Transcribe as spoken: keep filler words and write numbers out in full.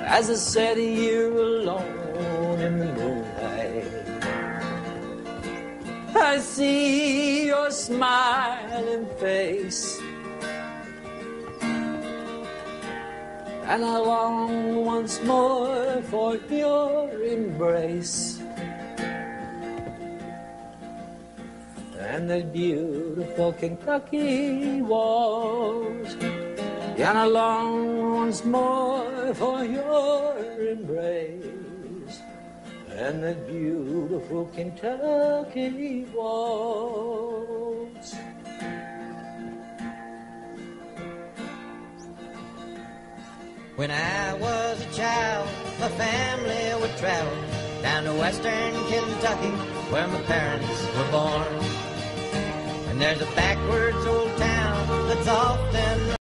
as I sat here alone in the moonlight. I see your smiling face, and I long once more for your embrace. And the beautiful Kentucky walls, and I long once more for your embrace. And the beautiful Kentucky waltz. When I was a child, my family would travel down to western Kentucky, where my parents were born. And there's a backwards old town that's often